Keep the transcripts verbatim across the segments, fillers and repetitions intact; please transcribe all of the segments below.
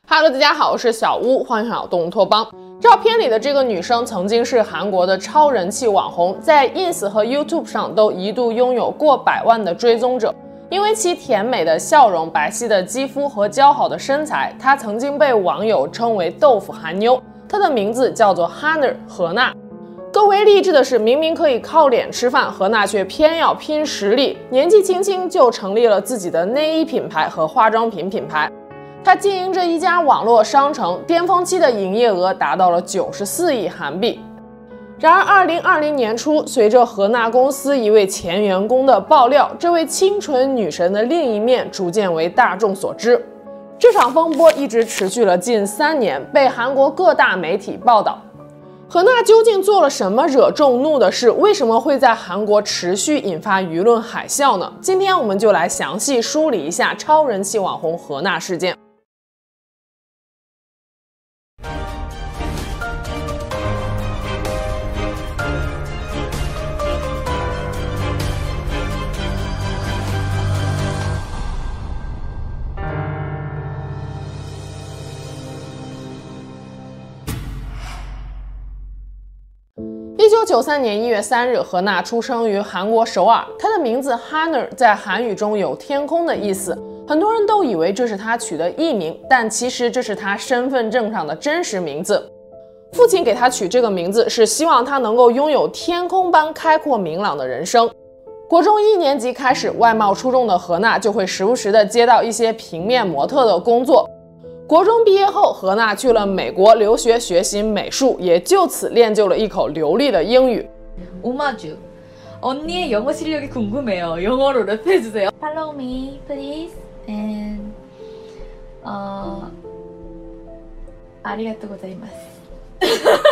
Hello， 大家好，我是小屋，欢迎来到动物托邦。照片里的这个女生曾经是韩国的超人气网红，在 ins 和 YouTube 上都一度拥有过百万的追踪者。因为其甜美的笑容、白皙的肌肤和姣好的身材，她曾经被网友称为豆腐韩妞。她的名字叫做 Hanna 何娜。更为励志的是，明明可以靠脸吃饭，何娜却偏要拼实力，年纪轻轻就成立了自己的内衣品牌和化妆品品牌。她经营着一家网络商城，巅峰期的营业额达到了九十四亿韩币。然而，二零二零年初，随着何娜公司一位前员工的爆料，这位清纯女神的另一面逐渐为大众所知。这场风波一直持续了近三年，被韩国各大媒体报道。何娜究竟做了什么惹众怒的事？为什么会在韩国持续引发舆论海啸呢？今天我们就来详细梳理一下超人气网红何娜事件。一九九三年一月三日，何娜出生于韩国首尔。她的名字 Hanna 在韩语中有天空的意思，很多人都以为这是她取的艺名，但其实这是她身份证上的真实名字。父亲给她取这个名字是希望她能够拥有天空般开阔明朗的人生。国中一年级开始，外貌出众的何娜就会时不时的接到一些平面模特的工作。国中毕业后，何娜去了美国留学学习美术，也就此练就了一口流利的英语。 오마주, 언니의 영어 실력이 궁금해요. 영어로 랩해주세요. Follow me, please. And, 어, 아리가또 고자이마스.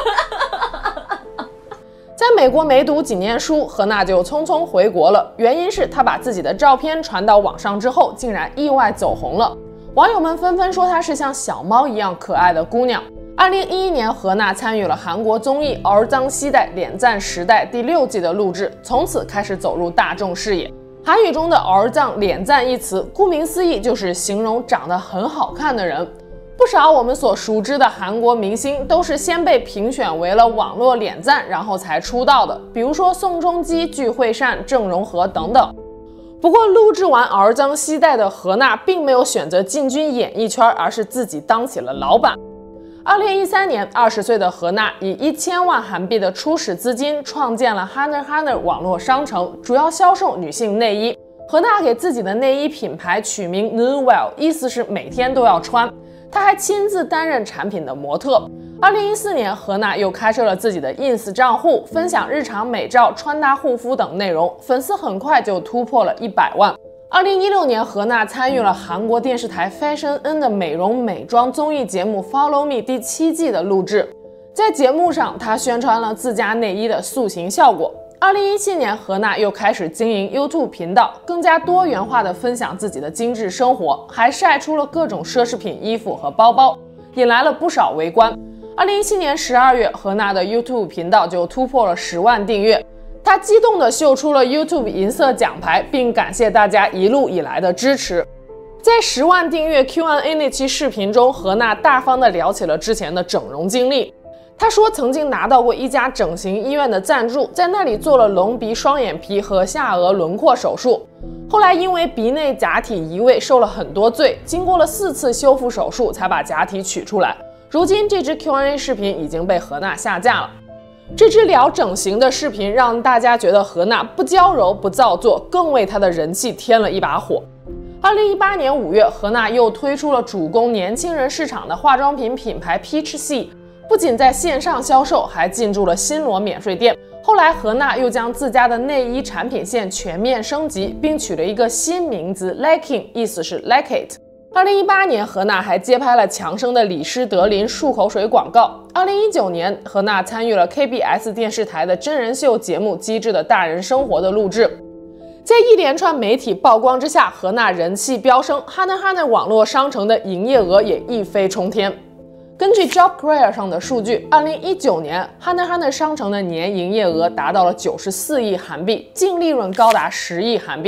在美国没读几年书，何娜就匆匆回国了。原因是她把自己的照片传到网上之后，竟然意外走红了。网友们纷纷说她是像小猫一样可爱的姑娘。二零一一年，何娜参与了韩国综艺《儿脏西代脸赞时代》第六季的录制，从此开始走入大众视野。韩语中的儿脏脸赞一词，顾名思义就是形容长得很好看的人。不少我们所熟知的韩国明星都是先被评选为了网络脸赞，然后才出道的，比如说宋仲基、具惠善、郑容和等等。不过，录制完《儿脏西代》的何娜并没有选择进军演艺圈，而是自己当起了老板。二零一三年，二十岁的何娜以一千万韩币的初始资金创建了 Hanna Hanna 网络商城，主要销售女性内衣。何娜给自己的内衣品牌取名 Newell， 意思是每天都要穿。她还亲自担任产品的模特。二零一四年，何娜又开设了自己的 ins 账户，分享日常美照、穿搭、护肤等内容，粉丝很快就突破了一百万。二零一六年，何娜参与了韩国电视台 Fashion N 的美容美妆综艺节目 Follow Me 第七季的录制。在节目上，她宣传了自家内衣的塑形效果。二零一七年，何娜又开始经营 YouTube 频道，更加多元化的分享自己的精致生活，还晒出了各种奢侈品衣服和包包，引来了不少围观。二零一七年十二月，何娜的 YouTube 频道就突破了十万订阅。她激动地秀出了 YouTube 银色奖牌，并感谢大家一路以来的支持。在十万订阅 Q and A 那期视频中，何娜大方地聊起了之前的整容经历。她说曾经拿到过一家整形医院的赞助，在那里做了隆鼻、双眼皮和下颚轮廓手术。后来因为鼻内假体移位受了很多罪，经过了四次修复手术才把假体取出来。如今这支 Q and A 视频已经被何娜下架了。这支聊整形的视频让大家觉得何娜不娇柔不造作，更为她的人气添了一把火。二零一八年五月，何娜又推出了主攻年轻人市场的化妆品品牌 Peach Sea， 不仅在线上销售，还进驻了新罗免税店。后来，何娜又将自家的内衣产品线全面升级，并取了一个新名字 Liking， 意思是 Like It。二零一八年，何娜还接拍了强生的李施德林漱口水广告。二零一九年，何娜参与了 K B S 电视台的真人秀节目《机智的大人生活》的录制。在一连串媒体曝光之下，何娜人气飙升 ，Hanna Hanna 网络商城的营业额也一飞冲天。根据 Job Career 上的数据，二零一九年 Hanna Hanna 商城的年营业额达到了九十四亿韩币，净利润高达十亿韩币。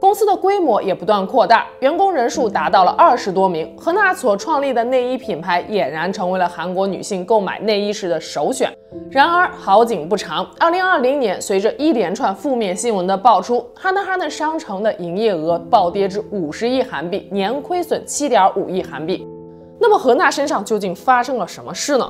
公司的规模也不断扩大，员工人数达到了二十多名。荷娜所创立的内衣品牌俨然成为了韩国女性购买内衣时的首选。然而好景不长，二零二零年随着一连串负面新闻的爆出，哈娜哈娜商城的营业额暴跌至五十亿韩币，年亏损七点五亿韩币。那么荷娜身上究竟发生了什么事呢？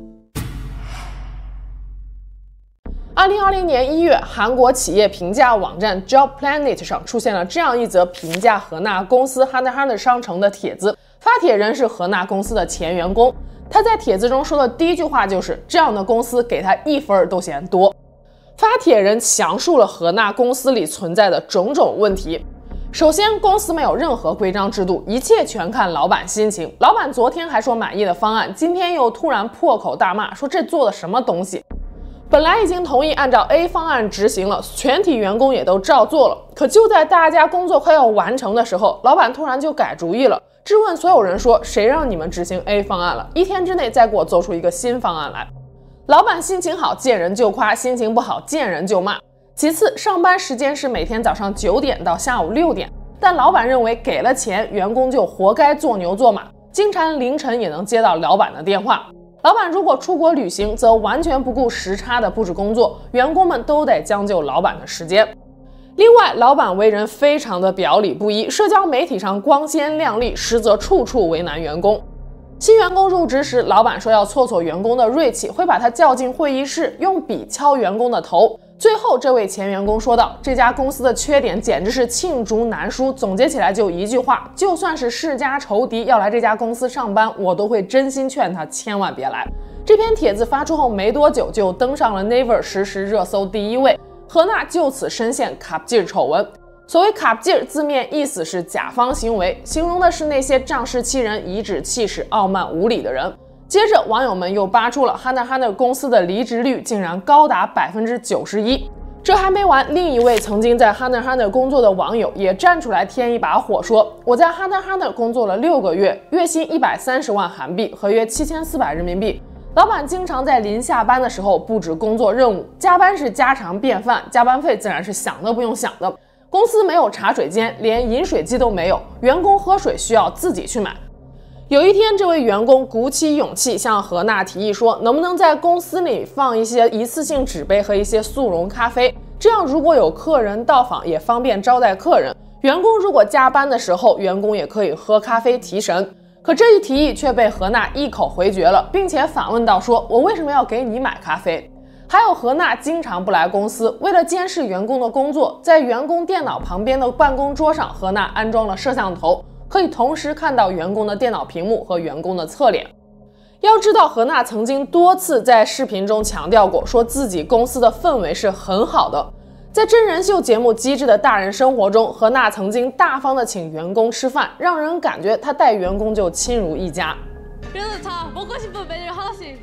二零二零年一月，韩国企业评价网站 Job Planet 上出现了这样一则评价荷娜公司 哈娜哈娜商城的帖子，发帖人是荷娜公司的前员工。他在帖子中说的第一句话就是这样的公司给他一分都嫌多。发帖人详述了荷娜公司里存在的种种问题。首先，公司没有任何规章制度，一切全看老板心情。老板昨天还说满意的方案，今天又突然破口大骂，说这做的什么东西。本来已经同意按照 A 方案执行了，全体员工也都照做了，可就在大家工作快要完成的时候，老板突然就改主意了，质问所有人说谁让你们执行 A 方案了，一天之内再给我做出一个新方案来。老板心情好见人就夸，心情不好见人就骂。其次，上班时间是每天早上九点到下午六点，但老板认为给了钱，员工就活该做牛做马，经常凌晨也能接到老板的电话。老板如果出国旅行，则完全不顾时差的布置工作，员工们都得将就老板的时间。另外，老板为人非常的表里不一，社交媒体上光鲜亮丽，实则处处为难员工。新员工入职时，老板说要挫挫员工的锐气，会把他叫进会议室，用笔敲员工的头。最后，这位前员工说道：“这家公司的缺点简直是罄竹难书，总结起来就一句话，就算是世家仇敌要来这家公司上班，我都会真心劝他千万别来。”这篇帖子发出后没多久，就登上了 Naver 实时热搜第一位。荷娜就此深陷卡布질丑闻。所谓卡布질字面意思是甲方行为，形容的是那些仗势欺人、颐指气使、傲慢无礼的人。接着，网友们又扒出了哈娜哈娜公司的离职率竟然高达百分之九十一。这还没完，另一位曾经在哈娜哈娜工作的网友也站出来添一把火，说：“我在哈娜哈娜工作了六个月，月薪一百三十万韩币，合约七千四百人民币。老板经常在临下班的时候布置工作任务，加班是家常便饭，加班费自然是想都不用想的。公司没有茶水间，连饮水机都没有，员工喝水需要自己去买。”有一天，这位员工鼓起勇气向荷娜提议说，能不能在公司里放一些一次性纸杯和一些速溶咖啡，这样如果有客人到访也方便招待客人，员工如果加班的时候，员工也可以喝咖啡提神。可这一提议却被荷娜一口回绝了，并且反问道说，我为什么要给你买咖啡？还有荷娜经常不来公司，为了监视员工的工作，在员工电脑旁边的办公桌上，荷娜安装了摄像头，可以同时看到员工的电脑屏幕和员工的侧脸。要知道，荷娜曾经多次在视频中强调过，说自己公司的氛围是很好的。在真人秀节目《机智的大人生活》中，荷娜曾经大方的请员工吃饭，让人感觉她待员工就亲如一家。 그래서 자 먹고 싶은 메뉴 하나씩.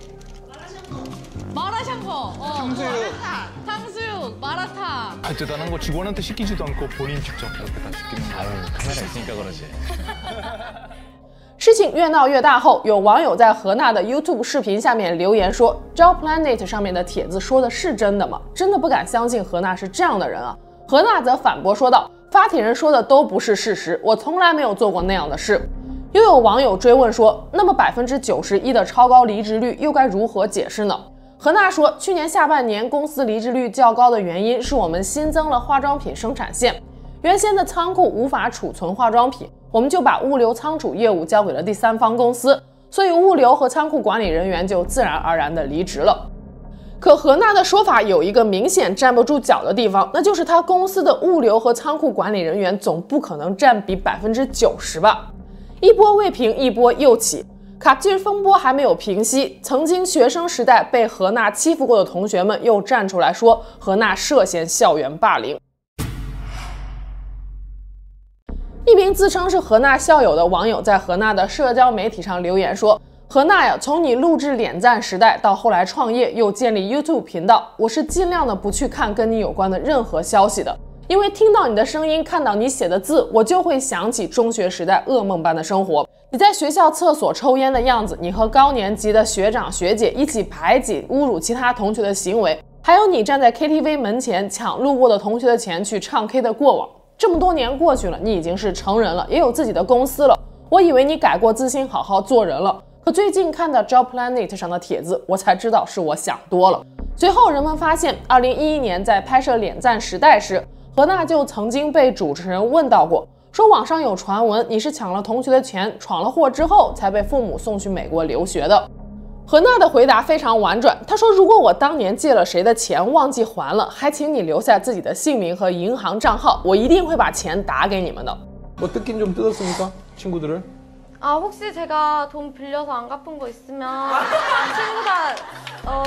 마라샹궈. 어. 탕수육. 탕수육, 마라탕. 아, 대단한 거 직원한테 시키지도 않고 본인 직접 이렇게 다 시키는 거. 아유, 카메라 있으니까 그러지. 事情越闹越大后，有网友在荷娜的 YouTube 视频下面留言说 ，Job Planet 上面的帖子说的是真的吗？真的不敢相信荷娜是这样的人啊！荷娜则反驳说道，发帖人说的都不是事实，我从来没有做过那样的事。又有网友追问说，那么百分之九十一的超高离职率又该如何解释呢？荷娜说，去年下半年公司离职率较高的原因是我们新增了化妆品生产线，原先的仓库无法储存化妆品，我们就把物流仓储业务交给了第三方公司，所以物流和仓库管理人员就自然而然的离职了。可荷娜的说法有一个明显站不住脚的地方，那就是他公司的物流和仓库管理人员总不可能占比百分之九十吧？一波未平，一波又起。卡布질风波还没有平息，曾经学生时代被荷娜欺负过的同学们又站出来说，荷娜涉嫌校园霸凌。一名自称是荷娜校友的网友在荷娜的社交媒体上留言说，荷娜呀，从你录制脸赞时代到后来创业又建立 YouTube 频道，我是尽量的不去看跟你有关的任何消息的，因为听到你的声音，看到你写的字，我就会想起中学时代噩梦般的生活。你在学校厕所抽烟的样子，你和高年级的学长学姐一起排挤侮辱其他同学的行为，还有你站在 K T V 门前抢路过的同学的钱去唱 K 的过往， 这么多年过去了，你已经是成人了，也有自己的公司了。我以为你改过自新，好好做人了。可最近看到 Job Planet 上的帖子，我才知道是我想多了。随后人们发现，二零一一年在拍摄《脸赞时代》时，何娜就曾经被主持人问到过，说网上有传闻你是抢了同学的钱，闯了祸之后才被父母送去美国留学的。何娜的回答非常婉转，她说：“如果我当年借了谁的钱忘记还了，还请你留下自己的姓名和银行账号，我一定会把钱打给你们的。” 뭐 뜯긴 좀 뜯었습니까? 친구들을? 아 혹시 제가 돈 빌려서 안 갚은 거 있으면 친구가 어,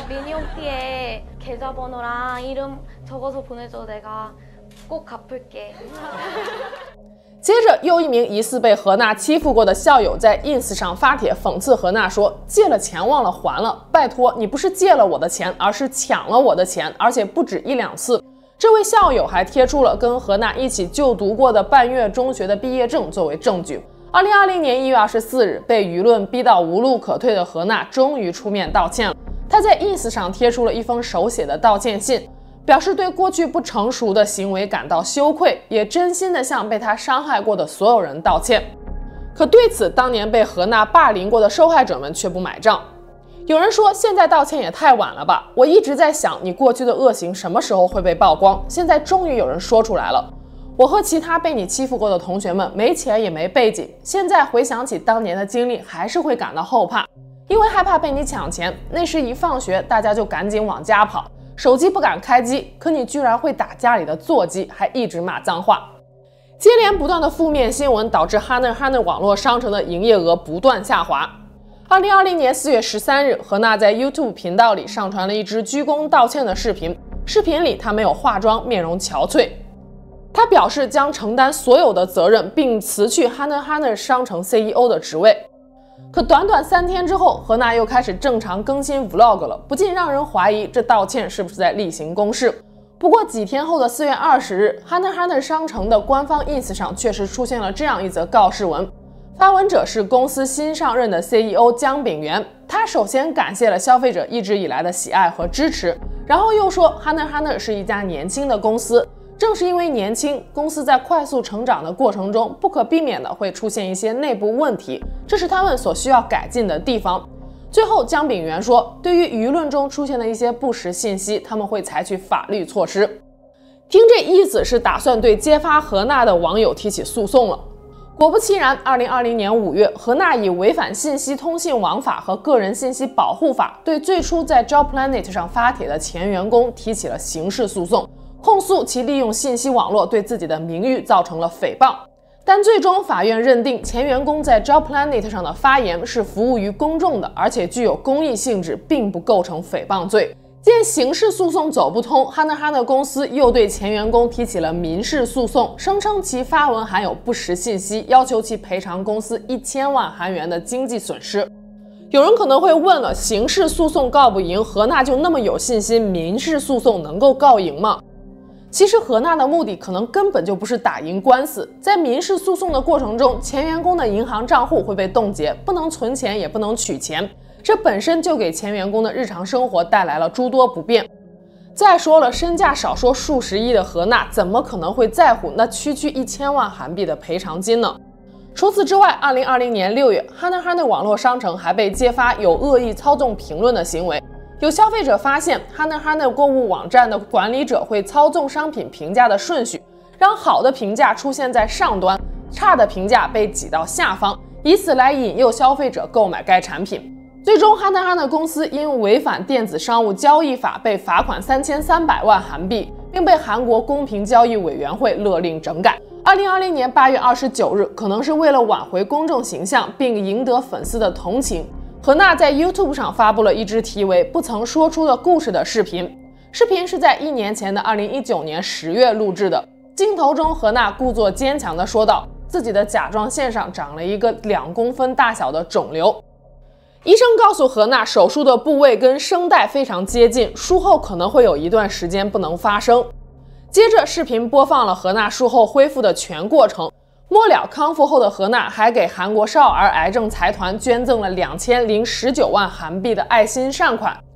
미니홈피에 계좌번호랑 이름 적어서 보내줘. 내가 꼭 갚을게. 接着，又一名疑似被何娜欺负过的校友在 ins 上发帖讽刺何娜说：“借了钱忘了还了，拜托，你不是借了我的钱，而是抢了我的钱，而且不止一两次。”这位校友还贴出了跟何娜一起就读过的半月中学的毕业证作为证据。二零二零年一月二十四日，被舆论逼到无路可退的何娜终于出面道歉了。她在 ins 上贴出了一封手写的道歉信，表示对过去不成熟的行为感到羞愧，也真心的向被她伤害过的所有人道歉。可对此，当年被何娜霸凌过的受害者们却不买账。有人说，现在道歉也太晚了吧，我一直在想你过去的恶行什么时候会被曝光，现在终于有人说出来了。我和其他被你欺负过的同学们没钱也没背景，现在回想起当年的经历，还是会感到后怕，因为害怕被你抢钱。那时一放学大家就赶紧往家跑，手机不敢开机，可你居然会打家里的座机，还一直骂脏话。接连不断的负面新闻导致 Hunter Hunter 网络商城的营业额不断下滑。二零二零年四月十三日，何娜在 YouTube 频道里上传了一支鞠躬道歉的视频。视频里，她没有化妆，面容憔悴。她表示将承担所有的责任，并辞去 Hunter Hunter 商城 C E O 的职位。可短短三天之后，何娜又开始正常更新 Vlog 了，不禁让人怀疑这道歉是不是在例行公事。不过几天后的四月二十日 ，Hunter Hunter 商城的官方 ins 上确实出现了这样一则告示文。发文者是公司新上任的 C E O 姜炳元，他首先感谢了消费者一直以来的喜爱和支持，然后又说 Hunter Hunter 是一家年轻的公司，正是因为年轻，公司在快速成长的过程中不可避免的会出现一些内部问题，这是他们所需要改进的地方。最后，姜炳元说，对于舆论中出现的一些不实信息，他们会采取法律措施。听这意思是打算对揭发何娜的网友提起诉讼了。果不其然，二零二零年五月，何娜以违反信息通信网法和个人信息保护法，对最初在 Job Planet 上发帖的前员工提起了刑事诉讼，控诉其利用信息网络对自己的名誉造成了诽谤。但最终法院认定前员工在 Job Planet 上的发言是服务于公众的，而且具有公益性质，并不构成诽谤罪。见刑事诉讼走不通 ，Hunter Hunter 公司又对前员工提起了民事诉讼，声称其发文含有不实信息，要求其赔偿公司一千万韩元的经济损失。有人可能会问了，刑事诉讼告不赢，何娜就那么有信心，民事诉讼能够告赢吗？其实何娜的目的可能根本就不是打赢官司，在民事诉讼的过程中，前员工的银行账户会被冻结，不能存钱，也不能取钱。这本身就给前员工的日常生活带来了诸多不便。再说了，身价少说数十亿的何娜，怎么可能会在乎那区区一千万韩币的赔偿金呢？除此之外，二零二零年六月 ，Hunter Hunter 网络商城还被揭发有恶意操纵评论的行为。有消费者发现 ，Hunter Hunter 购物网站的管理者会操纵商品评价的顺序，让好的评价出现在上端，差的评价被挤到下方，以此来引诱消费者购买该产品。最终 ，Hunter Hunter 公司因违反电子商务交易法被罚款三千三百万韩币，并被韩国公平交易委员会勒令整改。二零二零年八月二十九日，可能是为了挽回公众形象并赢得粉丝的同情，何娜在 YouTube 上发布了一支题为《不曾说出的故事》的视频。视频是在一年前的二零一九年十月录制的。镜头中，何娜故作坚强地说道，自己的甲状腺上长了一个两公分大小的肿瘤。医生告诉何娜，手术的部位跟声带非常接近，术后可能会有一段时间不能发声。接着，视频播放了何娜术后恢复的全过程。末了康复后的何娜还给韩国少儿癌症财团捐赠了两千零十九万韩币的爱心善款，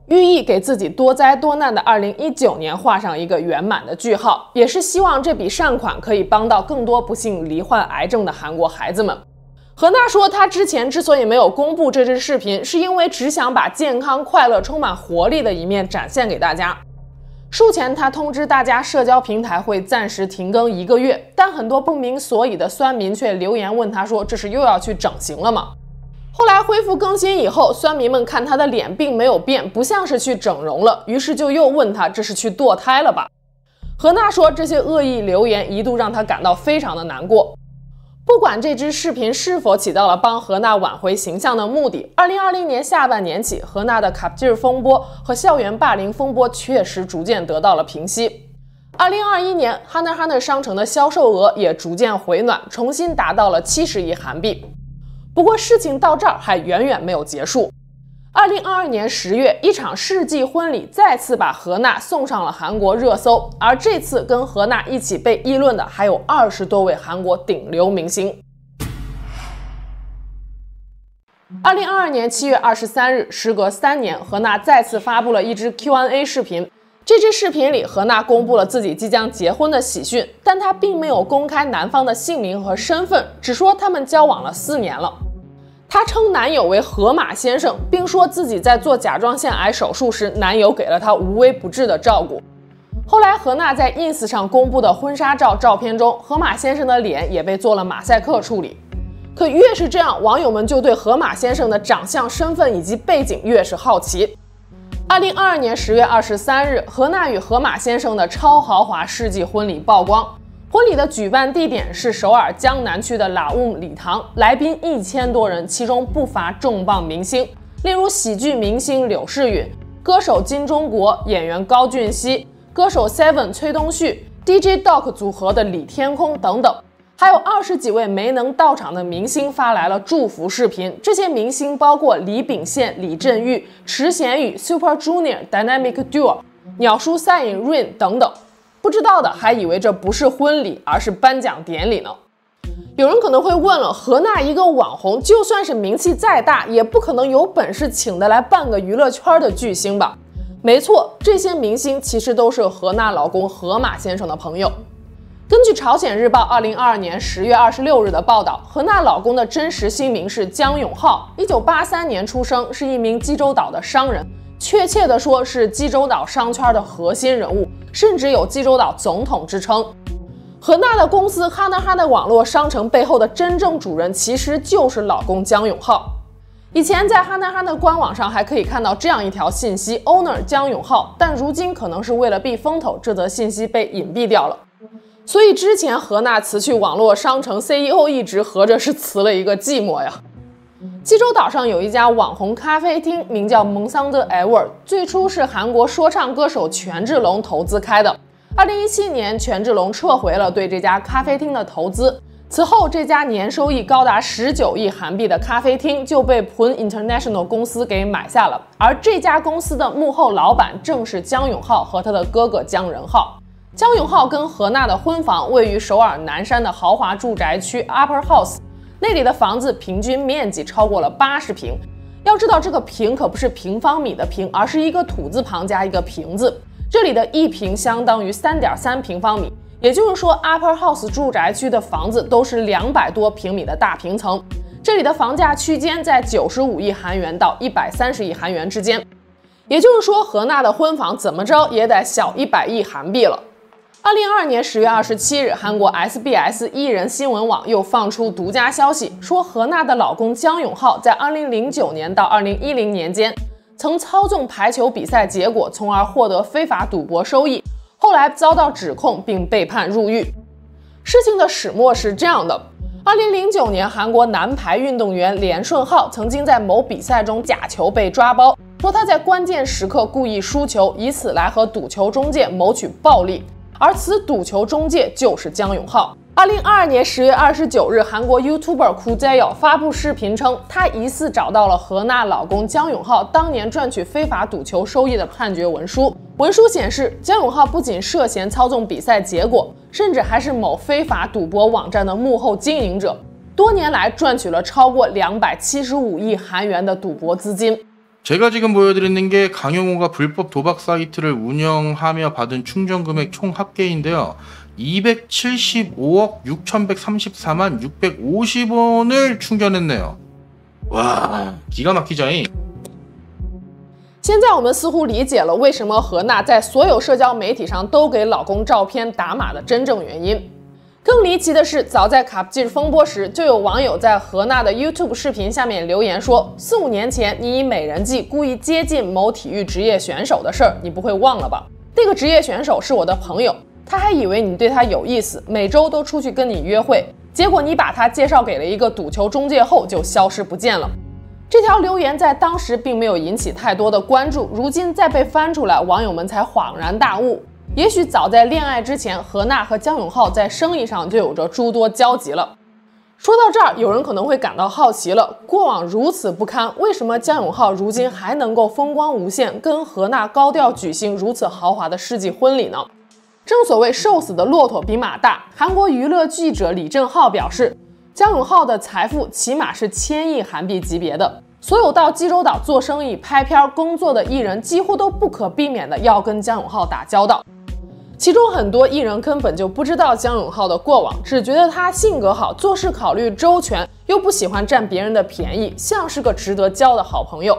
寓意给自己多灾多难的二零一九年画上一个圆满的句号，也是希望这笔善款可以帮到更多不幸罹患癌症的韩国孩子们。何娜说，她之前之所以没有公布这支视频，是因为只想把健康、快乐、充满活力的一面展现给大家。术前，她通知大家社交平台会暂时停更一个月，但很多不明所以的酸民却留言问她说：“这是又要去整形了吗？”后来恢复更新以后，酸民们看她的脸并没有变，不像是去整容了，于是就又问她：“这是去堕胎了吧？”何娜说，这些恶意留言一度让她感到非常的难过。不管这支视频是否起到了帮何娜挽回形象的目的，二零二零年下半年起，何娜的卡吉尔风波和校园霸凌风波确实逐渐得到了平息。二零二一年 Hunter x Hunter 商城的销售额也逐渐回暖，重新达到了七十亿韩币。不过事情到这儿还远远没有结束。二零二二年十月，一场世纪婚礼再次把何娜送上了韩国热搜，而这次跟何娜一起被议论的还有二十多位韩国顶流明星。二零二二年七月二十三日，时隔三年，何娜再次发布了一支 Q and A 视频。这支视频里，何娜公布了自己即将结婚的喜讯，但她并没有公开男方的姓名和身份，只说他们交往了四年了。她称男友为河马先生，并说自己在做甲状腺癌手术时，男友给了她无微不至的照顾。后来，何娜在 ins 上公布的婚纱照照片中，河马先生的脸也被做了马赛克处理。可越是这样，网友们就对河马先生的长相、身份以及背景越是好奇。二零二二年十月二十三日，何娜与河马先生的超豪华世纪婚礼曝光。婚礼的举办地点是首尔江南区的拉乌礼堂，来宾一千多人，其中不乏重磅明星，例如喜剧明星柳世允、歌手金钟国、演员高俊熙、歌手 Seven 崔东旭、D J Doc 组合的李天空等等。还有二十几位没能到场的明星发来了祝福视频，这些明星包括李秉宪、李振玉、池贤宇、Super Junior、Dynamic Duo、鸟叔赛颖 Rain 等等。不知道的还以为这不是婚礼，而是颁奖典礼呢。有人可能会问了，何娜一个网红，就算是名气再大，也不可能有本事请得来半个娱乐圈的巨星吧？没错，这些明星其实都是何娜老公河马先生的朋友。根据朝鲜日报二零二二年十月二十六日的报道，何娜老公的真实姓名是姜永浩，一九八三年出生，是一名济州岛的商人，确切的说是济州岛商圈的核心人物，甚至有济州岛总统之称。何娜的公司 Hunter x Hunter 网络商城背后的真正主人其实就是老公姜永浩。以前在 Hunter x Hunter 官网上还可以看到这样一条信息 Owner 姜永浩，但如今可能是为了避风头，这则信息被隐蔽掉了。所以之前何娜辞去网络商城 C E O 一职，合着是辞了一个寂寞呀。济州岛上有一家网红咖啡厅，名叫蒙桑德艾沃，最初是韩国说唱歌手权志龙投资开的。二零一七年，权志龙撤回了对这家咖啡厅的投资。此后，这家年收益高达十九亿韩币的咖啡厅就被 Pun International 公司给买下了。而这家公司的幕后老板正是姜永浩和他的哥哥姜仁浩。姜永浩跟何娜的婚房位于首尔南山的豪华住宅区 Upper House， 那里的房子平均面积超过了八十平。要知道，这个平可不是平方米的平，而是一个土字旁加一个平字。这里的一平相当于 三点三平方米，也就是说 Upper House 住宅区的房子都是两百多平米的大平层。这里的房价区间在九十五亿韩元到一百三十亿韩元之间，也就是说，何娜的婚房怎么着也得小一百亿韩币了。二零二二年十月二十七日，韩国 S B S 艺人新闻网又放出独家消息，说何娜的老公姜永浩在二零零九年到二零一零年间，曾操纵排球比赛结果，从而获得非法赌博收益，后来遭到指控并被判入狱。事情的始末是这样的：二零零九年，韩国男排运动员连顺浩曾经在某比赛中假球被抓包，说他在关键时刻故意输球，以此来和赌球中介谋取暴利。而此赌球中介就是姜永浩。二零二二年十月二十九日，韩国 YouTuber Koo Jae-yeol发布视频称，他疑似找到了何娜老公姜永浩当年赚取非法赌球收益的判决文书。文书显示，姜永浩不仅涉嫌操纵比赛结果，甚至还是某非法赌博网站的幕后经营者，多年来赚取了超过两百七十五亿韩元的赌博资金。 제가 지금 보여드리는 게 강용호가 불법 도박 사이트를 운영하며 받은 충전 금액 총 합계인데요. 이백칠십오억 육천백삼십사만 육백오십 원을 충전했네요. 와, 기가 막히자잉. 现在我们似乎理解了为什么何娜在所有社交媒体上都给老公照片打码的真正原因。更离奇的是，早在卡布基风波时，就有网友在何娜的 YouTube 视频下面留言说：“四五年前你以美人计故意接近某体育职业选手的事儿，你不会忘了吧？那个职业选手是我的朋友，他还以为你对他有意思，每周都出去跟你约会，结果你把他介绍给了一个赌球中介后就消失不见了。”这条留言在当时并没有引起太多的关注，如今再被翻出来，网友们才恍然大悟。也许早在恋爱之前，何娜和姜永浩在生意上就有着诸多交集了。说到这儿，有人可能会感到好奇了：过往如此不堪，为什么姜永浩如今还能够风光无限，跟何娜高调举行如此豪华的世纪婚礼呢？正所谓瘦死的骆驼比马大，韩国娱乐记者李正浩表示，姜永浩的财富起码是千亿韩币级别的。所有到济州岛做生意、拍片、工作的艺人，几乎都不可避免的要跟姜永浩打交道。其中很多艺人根本就不知道姜永浩的过往，只觉得他性格好，做事考虑周全，又不喜欢占别人的便宜，像是个值得交的好朋友。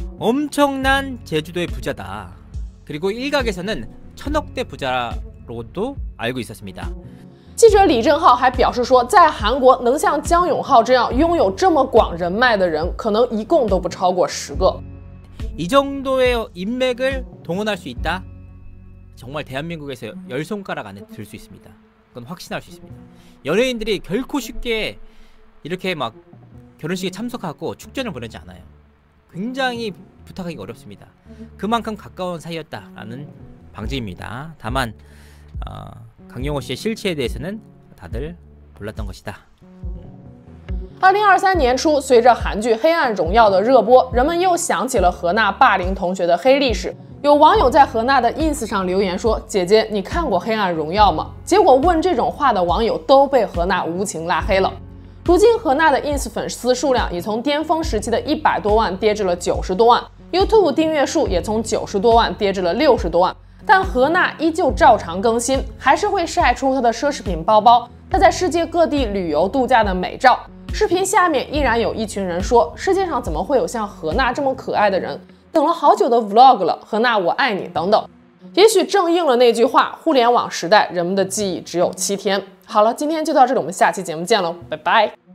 엄청난 제주도의 부자다. 그리고 일각에서는 천억대 부자로도 알고 있었습니다. 记者李正浩还表示说，在韩国能像姜永浩这样拥有这么广人脉的人，可能一共都不超过十个。 이 정도의 인맥을 동원할 수 있다? 정말 대한민국에서 열 손가락 안에 들 수 있습니다. 그건 확신할 수 있습니다. 연예인들이 결코 쉽게 이렇게 막 결혼식에 참석하고 축전을 보내지 않아요. 굉장히 부탁하기가 어렵습니다. 그만큼 가까운 사이였다라는 방증입니다. 다만 어, 강용호 씨의 실체에 대해서는 다들 몰랐던 것이다. 二零二三年初，随着韩剧《黑暗荣耀》的热播，人们又想起了何娜霸凌同学的黑历史。有网友在何娜的 ins 上留言说：“姐姐，你看过《黑暗荣耀》吗？”结果问这种话的网友都被何娜无情拉黑了。如今，何娜的 ins 粉丝数量已从巅峰时期的一百多万跌至了九十多万 ，YouTube 订阅数也从九十多万跌至了六十多万。但何娜依旧照常更新，还是会晒出她的奢侈品包包，她在世界各地旅游度假的美照。视频下面依然有一群人说：“世界上怎么会有像何娜这么可爱的人？等了好久的 vlog 了，何娜我爱你等等。”也许正应了那句话：互联网时代，人们的记忆只有七天。好了，今天就到这里，我们下期节目见喽，拜拜。